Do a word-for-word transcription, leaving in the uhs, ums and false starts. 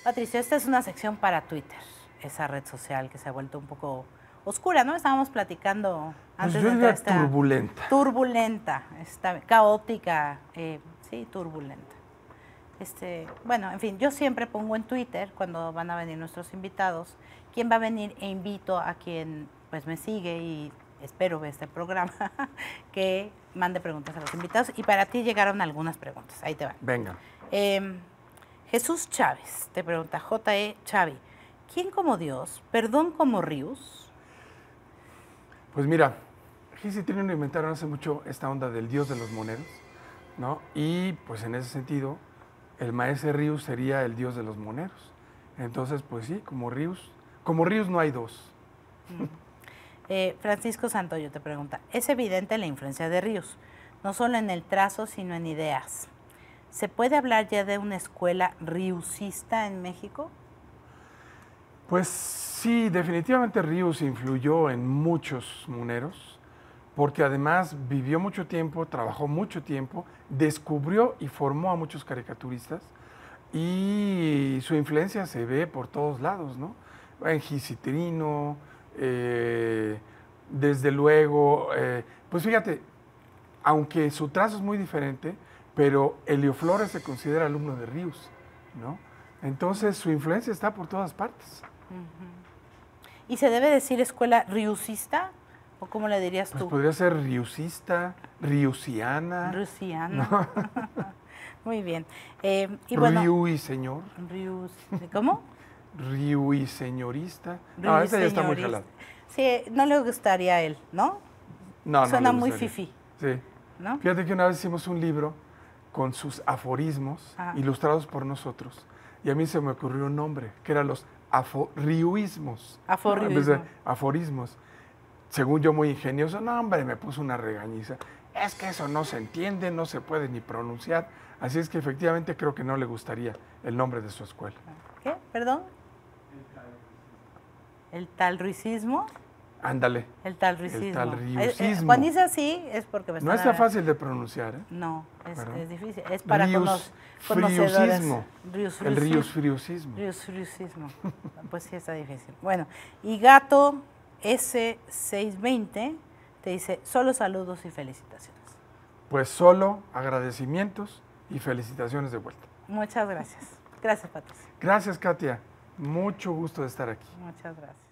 Patricio, esta es una sección para Twitter, esa red social que se ha vuelto un poco oscura, ¿no? Estábamos platicando antes pues yo de entrar. Esta, turbulenta. Turbulenta, está, caótica, eh, sí, turbulenta. Este, bueno, en fin, yo siempre pongo en Twitter, cuando van a venir nuestros invitados, quién va a venir e invito a quien pues me sigue y espero ver este programa, que mande preguntas a los invitados. Y para ti llegaron algunas preguntas, ahí te van. Venga. Eh, Jesús Chávez te pregunta, J E Chavi, ¿quién como Dios, perdón como Rius? Pues mira, Gis y Trino inventaron hace mucho esta onda del dios de los moneros, ¿no? Y pues en ese sentido, el maese Rius sería el dios de los moneros. Entonces, pues sí, como Rius, como Rius no hay dos. Mm. Eh, Francisco Santoyo te pregunta, es evidente la influencia de Rius, no solo en el trazo, sino en ideas. ¿Se puede hablar ya de una escuela riusista en México? Pues sí, definitivamente Rius influyó en muchos moneros, porque además vivió mucho tiempo, trabajó mucho tiempo, descubrió y formó a muchos caricaturistas, y su influencia se ve por todos lados, ¿no? En Gis y Trino, eh, desde luego, eh, pues fíjate, aunque su trazo es muy diferente, pero Helio Flores se considera alumno de Rius, ¿no? Entonces su influencia está por todas partes. Uh-huh. ¿Y se debe decir escuela riusista? ¿O cómo le dirías pues tú? Podría ser riusista, riusiana. Riusiana. ¿No? Muy bien. Eh, y bueno, Riu y señor. Rius, ¿cómo? Riu y señorista. Riu no, esa ya está muy jalada. Sí, no le gustaría a él, ¿no? No, Suena no muy fifí. Sí. ¿No? Fíjate que una vez hicimos un libro con sus aforismos, ajá, ilustrados por nosotros, y a mí se me ocurrió un nombre, que eran los aforriuismos. Aforriuismos. ¿no? Aforismos. Según yo, muy ingenioso, no, hombre, me puso una regañiza. Es que eso no se entiende, no se puede ni pronunciar. Así es que efectivamente creo que no le gustaría el nombre de su escuela. ¿Qué? ¿Perdón? ¿El talruicismo? Ándale. El talruicismo. El talriusismo. Eh, eh, cuando dice así es porque me No está fácil de pronunciar, ¿eh? No, es, es difícil. Es para Rius, conocedores. Rius, el rius friusismo. Rius friusismo. Pues sí, está difícil. Bueno, y Gato S seiscientos veinte te dice, solo saludos y felicitaciones. Pues solo agradecimientos y felicitaciones de vuelta. Muchas gracias. Gracias, Patricia. Gracias, Katia. Mucho gusto de estar aquí. Muchas gracias.